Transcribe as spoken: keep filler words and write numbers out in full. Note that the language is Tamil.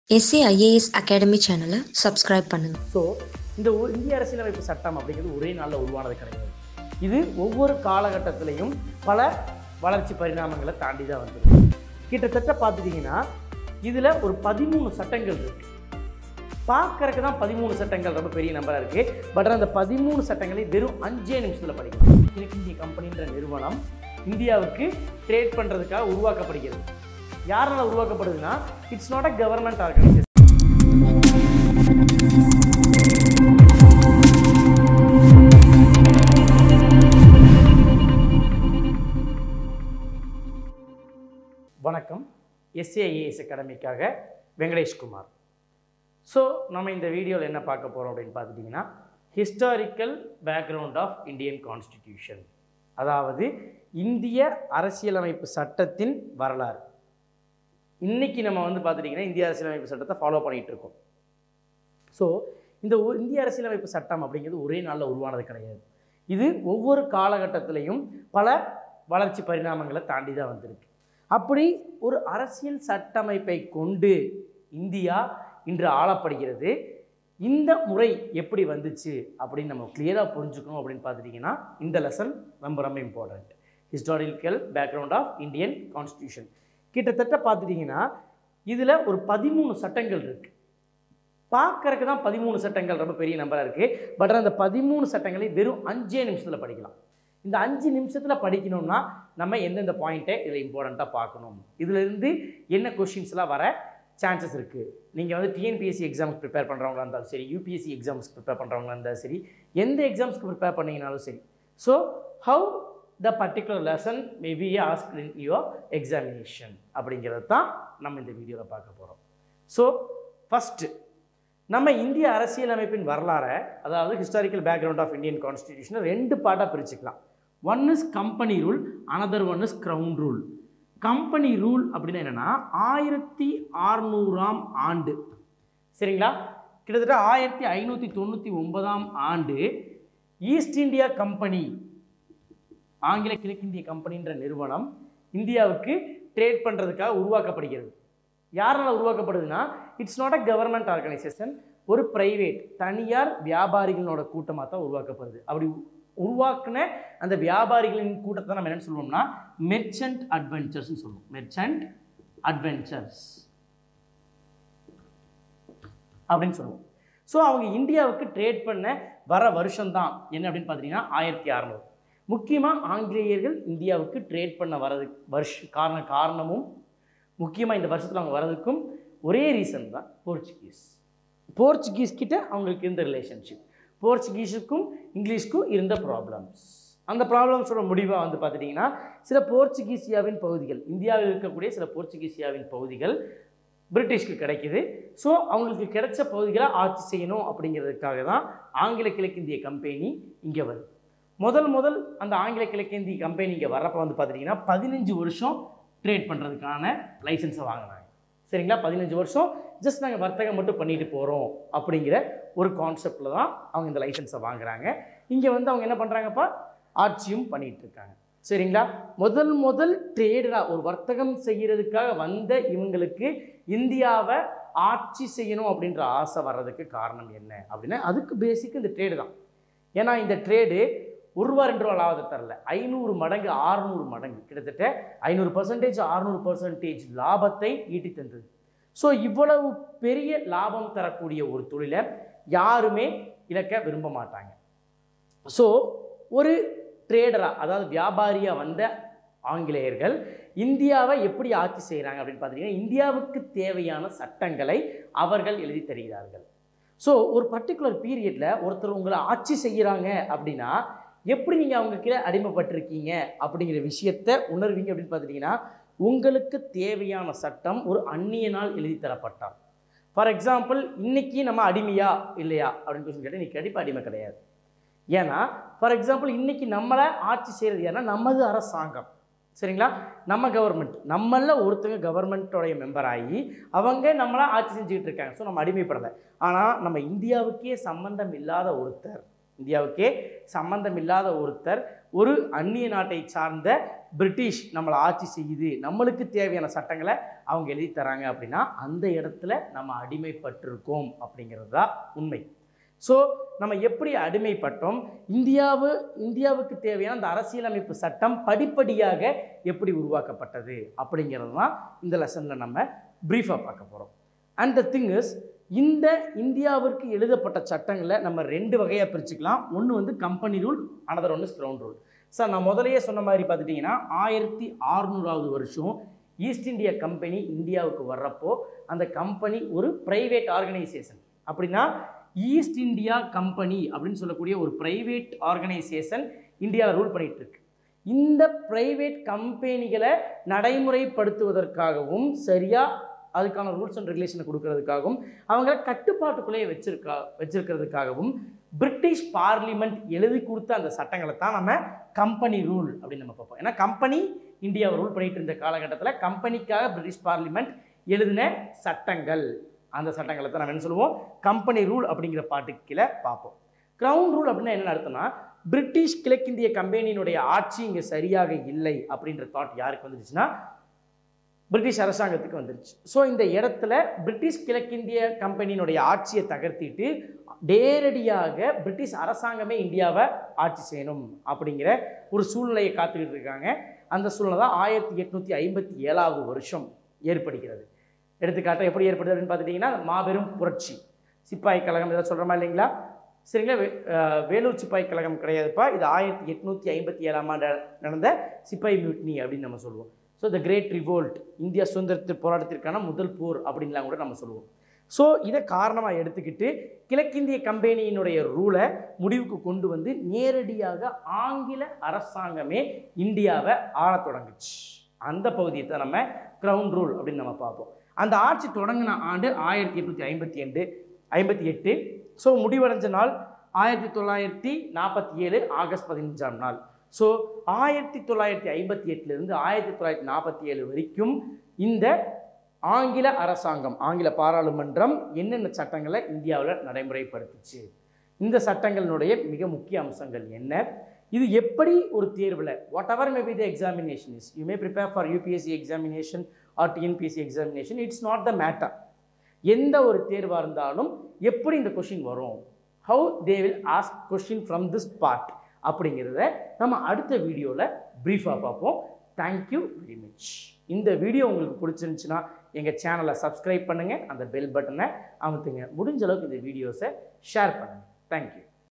S A I A S Academy சேனலை சப்ஸ்கிரைப் பண்ணுங்க. ஸோ இந்த இந்திய அரசியலமைப்பு சட்டம் அப்படிங்கிறது ஒரே நாளில் உருவானது கிடையாது. இது ஒவ்வொரு காலகட்டத்திலையும் பல வளர்ச்சி பரிணாமங்களை தாண்டி தான் வந்துருக்கு. கிட்டத்தட்ட பார்த்துட்டிங்கன்னா இதில் ஒரு பதிமூணு சட்டங்கள் இருக்குது. பார்க்கறதுக்கு தான் பதிமூணு சட்டங்கள் ரொம்ப பெரிய நம்பராக இருக்குது. பட் அந்த பதிமூணு சட்டங்களை வெறும் அஞ்சே நிமிஷத்தில் படிக்கலாம். கிழக்கு இந்திய கம்பெனின்ற நிறுவனம் இந்தியாவுக்கு ட்ரேட் பண்ணுறதுக்காக உருவாக்கப்படுகிறது. யாரால் உருவாக்கப்படுதுன்னா it's not a government organisation. வணக்கம், S A I A S அகாடமிக்காக வெங்கடேஷ்குமார். ஸோ நம்ம இந்த வீடியோவில் என்ன பார்க்க போகிறோம் அப்படின்னு பார்த்துட்டிங்கன்னா historical background of Indian constitution, அதாவது இந்திய அரசியலமைப்பு சட்டத்தின் வரலாறு. இன்றைக்கி நம்ம வந்து பார்த்துட்டிங்கன்னா இந்திய அரசியலமைப்பு சட்டத்தை ஃபாலோ பண்ணிகிட்டு இருக்கோம். ஸோ இந்த இந்திய அரசியலமைப்பு சட்டம் அப்படிங்கிறது ஒரே நாளில் உருவானது கிடையாது. இது ஒவ்வொரு காலகட்டத்திலையும் பல வளர்ச்சி பரிணாமங்களை தாண்டி தான் வந்திருக்கு. அப்படி ஒரு அரசியல் சட்டமைப்பை கொண்டு இந்தியா இன்று ஆளப்படுகிறது. இந்த முறை எப்படி வந்துச்சு அப்படின்னு நம்ம கிளியராக புரிஞ்சுக்கணும் அப்படின்னு பார்த்துட்டிங்கன்னா இந்த லெசன் ரொம்ப ரொம்ப important. Historical background of Indian constitution. கிட்டத்தட்ட பார்த்துட்டிங்கன்னா இதில் ஒரு பதிமூணு சட்டங்கள் இருக்குது. பார்க்கறதுக்கு தான் பதிமூணு சட்டங்கள் ரொம்ப பெரிய நம்பராக இருக்குது. பட் அந்த பதிமூணு சட்டங்களை வெறும் அஞ்சே நிமிஷத்தில் படிக்கலாம். இந்த அஞ்சு நிமிஷத்தில் படிக்கணும்னா நம்ம எந்தெந்த பாயிண்ட்டை இதில் இம்பார்ட்டண்ட்டாக பார்க்கணும், இதிலிருந்து என்ன கொஷின்ஸ்லாம் வர சான்சஸ் இருக்குது. நீங்கள் வந்து T N P S C எக்ஸாமுக்கு ப்ரிப்பேர் பண்ணுறவங்களா இருந்தாலும் சரி, U P S C எக்ஸாம்ஸ்க்கு ப்ரிப்பேர் பண்ணுறவங்களா இருந்தாலும் சரி, எந்த எக்ஸாம்ஸ்க்கு ப்ரிப்பேர் பண்ணிங்கனாலும் சரி. So how the particular lesson may be asked in your examination அப்படிங்கிறது தான் நம்ம இந்த வீடியோவில் பார்க்க போகிறோம். ஸோ ஃபஸ்ட்டு நம்ம இந்திய அரசியலமைப்பின் வரலாறை, அதாவது ஹிஸ்டாரிக்கல் பேக்ரவுண்ட் ஆஃப் இந்தியன் கான்ஸ்டிடியூஷனை ரெண்டு பார்ட்டாக பிரிச்சுக்கலாம். One is company rule, another one is crown rule. Company rule அப்படின்னா என்னென்னா ஆயிரத்தி அறுநூறாம் ஆண்டு, சரிங்களா, கிட்டத்தட்ட ஆயிரத்தி ஐநூற்றி தொண்ணூற்றி ஒன்பதாம் ஆண்டு ஈஸ்ட் இந்தியா கம்பெனி, ஆங்கில கிழக்கிந்திய கம்பெனின்ற நிறுவனம் இந்தியாவுக்கு ட்ரேட் பண்ணுறதுக்காக உருவாக்கப்படுகிறது. யாரால் உருவாக்கப்படுதுன்னா it's not a government organisation, ஒரு பிரைவேட் தனியார் வியாபாரிகளோட கூட்டமாக தான் உருவாக்கப்படுது. அப்படி உருவாக்குன அந்த வியாபாரிகளின் கூட்டத்தை நம்ம என்னென்னு சொல்லுவோம்னா மெர்ச்சன்ட் அட்வென்ச்சர்ஸ்னு சொல்லுவோம். மெர்ச்சன்ட் அட்வென்ச்சர்ஸ் அப்படின்னு சொல்லுவோம். ஸோ அவங்க இந்தியாவுக்கு ட்ரேட் பண்ண வர வருஷம்தான் என்ன அப்படின்னு பார்த்தீங்கன்னா ஆயிரத்தி அறநூறு. முக்கியமாக ஆங்கிலேயர்கள் இந்தியாவுக்கு ட்ரேட் பண்ண வரது வருஷ காரண காரணமும் முக்கியமாக இந்த வருஷத்தில் அவங்க வர்றதுக்கும் ஒரே ரீசன் தான் போர்ச்சுகீஸ். போர்ச்சுகீஸ் கிட்ட அவங்களுக்கு இருந்த ரிலேஷன்ஷிப், போர்ச்சுகீஸுக்கும் இங்கிலீஷ்க்கும் இருந்த ப்ராப்ளம்ஸ். அந்த ப்ராப்ளம்ஸோட முடிவாக வந்து பார்த்துட்டிங்கன்னா சில போர்ச்சுகீசியாவின் பகுதிகள், இந்தியாவில் இருக்கக்கூடிய சில போர்ச்சுகீசியாவின் பகுதிகள் பிரிட்டிஷ்க்கு கிடைக்கிது. ஸோ அவங்களுக்கு கிடைச்ச பகுதிகளை ஆட்சி செய்யணும் அப்படிங்கிறதுக்காக தான் ஆங்கில கிழக்கிந்திய கம்பெனி இங்கே வருது. முதல் முதல் அந்த ஆங்கில கிழக்கிந்திய கம்பெனி இங்கே வர்றப்போ வந்து பார்த்துட்டிங்கன்னா பதினஞ்சு வருஷம் ட்ரேட் பண்ணுறதுக்கான லைசன்ஸை வாங்கினாங்க. சரிங்களா, பதினஞ்சு வருஷம் ஜஸ்ட் நாங்கள் வர்த்தகம் மட்டும் பண்ணிட்டு போகிறோம் அப்படிங்கிற ஒரு கான்செப்டில் தான் அவங்க இந்த லைசன்ஸை வாங்குறாங்க. இங்கே வந்து அவங்க என்ன பண்ணுறாங்கப்பா, ஆட்சியும் பண்ணிகிட்டு இருக்காங்க. சரிங்களா, முதல் முதல் ட்ரேடராக ஒரு வர்த்தகம் செய்கிறதுக்காக வந்த இவங்களுக்கு இந்தியாவை ஆட்சி செய்யணும் அப்படின்ற ஆசை வர்றதுக்கு காரணம் என்ன அப்படின்னா அதுக்கு பேசிக் இந்த ட்ரேடு தான். ஏன்னா இந்த ட்ரேடு ஒரு ரூபா ரெண்டு ரூபா லாபத்தை தரல, ஐநூறு மடங்கு ஆறுநூறு மடங்கு, கிட்டத்தட்ட ஐநூறு பர்சன்டேஜ் அறுநூறு பர்சன்டேஜ் லாபத்தை ஈட்டி தந்தது. ஸோ இவ்வளவு பெரிய லாபம் தரக்கூடிய ஒரு தொழிலை யாருமே இழக்க விரும்ப மாட்டாங்க. ஸோ ஒரு ட்ரேடராக, அதாவது வியாபாரியாக வந்த ஆங்கிலேயர்கள் இந்தியாவை எப்படி ஆட்சி செய்கிறாங்க அப்படின்னு பார்த்தீங்கன்னா இந்தியாவுக்கு தேவையான சட்டங்களை அவர்கள் எழுதி தருகிறார்கள். ஸோ ஒரு பர்டிகுலர் பீரியடில் ஒருத்தர் உங்களை ஆட்சி செய்கிறாங்க அப்படின்னா எப்படி நீங்கள் அவங்க கீழே அடிமைப்பட்டிருக்கீங்க அப்படிங்கிற விஷயத்தை உணர்வீங்க அப்படின்னு பார்த்துட்டிங்கன்னா உங்களுக்கு தேவையான சட்டம் ஒரு அந்நியனால் எழுதி தரப்பட்டால். ஃபார் எக்ஸாம்பிள் இன்றைக்கி நம்ம அடிமையா இல்லையா அப்படின்னு கொஸ்டின் கேட்டால் இன்றைக்கி கண்டிப்பாக அடிமை கிடையாது. ஏன்னா ஃபார் எக்ஸாம்பிள் இன்றைக்கி நம்மளை ஆட்சி செய்கிறது ஏன்னா நமது அரசாங்கம், சரிங்களா, நம்ம கவர்மெண்ட், நம்மள ஒருத்தங்க கவர்மெண்ட்டோடைய மெம்பர் ஆகி அவங்க நம்மளை ஆட்சி செஞ்சுக்கிட்டு இருக்காங்க. ஸோ நம்ம அடிமைப்படலை. ஆனால் நம்ம இந்தியாவுக்கே சம்பந்தம் இல்லாத ஒருத்தர் இந்தியாவுக்கே சம்பந்தம் இல்லாத ஒருத்தர் ஒரு அந்நிய நாட்டை சார்ந்த பிரிட்டிஷ் நம்மளை ஆட்சி செய்யுது, நம்மளுக்கு தேவையான சட்டங்களை அவங்க எழுதி தராங்க அப்படின்னா அந்த இடத்துல நம்ம அடிமைப்பட்டிருக்கோம் அப்படிங்கிறது தான் உண்மை. ஸோ நம்ம எப்படி அடிமைப்பட்டோம், இந்தியாவு இந்தியாவுக்கு தேவையான அந்த அரசியலமைப்பு சட்டம் படிப்படியாக எப்படி உருவாக்கப்பட்டது அப்படிங்கிறது தான் இந்த லெசனில் நம்ம ப்ரீஃபாக பார்க்க போகிறோம். அண்ட் த திங் இஸ், இந்த இந்தியாவிற்கு எழுதப்பட்ட சட்டங்களை நம்ம ரெண்டு வகையாக பிரிச்சுக்கலாம். ஒன்று வந்து கம்பெனி ரூல், அனதர் ஒன்று கிரவுன் ரூல். சார் நான் முதலையே சொன்ன மாதிரி பார்த்துட்டிங்கன்னா ஆயிரத்தி அறுநூறாவது வருஷம் ஈஸ்ட் இந்தியா கம்பெனி இந்தியாவுக்கு வர்றப்போ அந்த கம்பெனி ஒரு பிரைவேட் ஆர்கனைசேஷன். அப்படின்னா ஈஸ்ட் இந்தியா கம்பெனி அப்படின்னு சொல்லக்கூடிய ஒரு பிரைவேட் ஆர்கனைசேஷன் இந்தியாவில் ரூல் பண்ணிட்டு இருக்கு. இந்த பிரைவேட் கம்பெனிகளை நடைமுறைப்படுத்துவதற்காகவும் சரியாக அதுக்கான ரூல்ஸ் அண்ட் ரெகுலேஷனை கொடுக்கறதுக்காகவும் அவங்கள கட்டுப்பாட்டுக்குள்ளேயே வச்சிருக்கா வச்சிருக்கிறதுக்காகவும் பிரிட்டிஷ் பார்லிமெண்ட் எழுதி கொடுத்த அந்த சட்டங்களை தான் நம்ம கம்பெனி ரூல் அப்படின்னு நம்ம பார்ப்போம். ஏன்னா கம்பெனி இந்தியாவை ரூல் பண்ணிட்டு இருந்த காலகட்டத்தில் கம்பெனிக்காக பிரிட்டிஷ் பார்லிமெண்ட் எழுதின சட்டங்கள், அந்த சட்டங்களை தான் நம்ம என்ன சொல்லுவோம், கம்பெனி ரூல் அப்படிங்கிற பாட்டுக்கு கீழே பார்ப்போம். கிரவுன் ரூல் அப்படின்னா என்ன அர்த்தம்னா, பிரிட்டிஷ் கிழக்கிந்திய கம்பெனியினுடைய ஆட்சி இங்கே சரியாக இல்லை அப்படின்ற தாட் யாருக்கு வந்துருச்சுன்னா பிரிட்டிஷ் அரசாங்கத்துக்கு வந்துருச்சு. ஸோ இந்த இடத்துல பிரிட்டிஷ் கிழக்கிந்திய கம்பெனியினுடைய ஆட்சியை தகர்த்திட்டு நேரடியாக பிரிட்டிஷ் அரசாங்கமே இந்தியாவை ஆட்சி செய்யணும் அப்படிங்கிற ஒரு சூழ்நிலையை காத்துக்கிட்டு இருக்காங்க. அந்த சூழ்நிலை தான் ஆயிரத்தி எட்நூற்றி ஐம்பத்தி ஏழாவது வருஷம் ஏற்படுகிறது. எடுத்துக்காட்டாக எப்படி ஏற்படுது அப்படின்னு பார்த்துட்டிங்கன்னா மாபெரும் புரட்சி, சிப்பாய் கழகம் இதை சொல்கிறோமா இல்லைங்களா? சரிங்களா, வேலூர் சிப்பாய் கழகம் கிடையாதுப்பா, இது ஆயிரத்தி எட்நூற்றி ஐம்பத்தி ஏழாம் ஆண்டு நடந்த சிப்பாய் மியூட்னி அப்படின்னு நம்ம சொல்லுவோம். So the great revolt, India சுதந்திர போராட்டத்திற்கான முதல் போர் அப்படின்லாம் கூட நம்ம சொல்லுவோம். ஸோ இதை காரணமாக எடுத்துக்கிட்டு கிழக்கிந்திய கம்பெனியினுடைய ரூலை முடிவுக்கு கொண்டு வந்து நேரடியாக ஆங்கில அரசாங்கமே இந்தியாவை ஆளத் தொடங்குச்சு. அந்த பகுதியை தான் நம்ம கிரவுன் ரூல் அப்படின்னு நம்ம பார்ப்போம். அந்த ஆட்சி தொடங்கின ஆண்டு ஆயிரத்தி எட்நூற்றி ஐம்பத்தி எட்டு ஐம்பத்தி எட்டு ஸோ முடிவடைஞ்ச நாள் ஆயிரத்தி தொள்ளாயிரத்தி நாற்பத்தி ஏழு ஆகஸ்ட் பதினஞ்சாம் நாள். ஸோ ஆயிரத்தி தொள்ளாயிரத்தி ஐம்பத்தி எட்டுலேருந்து ஆயிரத்தி தொள்ளாயிரத்தி நாற்பத்தி ஏழு வரைக்கும் இந்த ஆங்கில அரசாங்கம், ஆங்கில பாராளுமன்றம் என்னென்ன சட்டங்களை இந்தியாவில் நடைமுறைப்படுத்துச்சு, இந்த சட்டங்களினுடைய மிக முக்கிய அம்சங்கள் என்ன, இது எப்படி ஒரு தேர்வில் whatever may be the examination is, you may prepare for UPSC examination or TNPSC examination, it's not the matter. எந்த ஒரு தேர்வாக இருந்தாலும் எப்படி இந்த கொஷின் வரும், how they will ask question from this part அப்படிங்கிறத நம்ம அடுத்த வீடியோவில் ப்ரீஃபாக பார்ப்போம். Thank you very much. இந்த வீடியோ உங்களுக்கு பிடிச்சிருந்துச்சுன்னா எங்கள் சேனலை சப்ஸ்கிரைப் பண்ணுங்கள், அந்த பெல் பட்டனை அமுத்துங்க, முடிஞ்ச அளவுக்கு இந்த வீடியோஸை ஷேர் பண்ணுங்கள். தேங்க்யூ.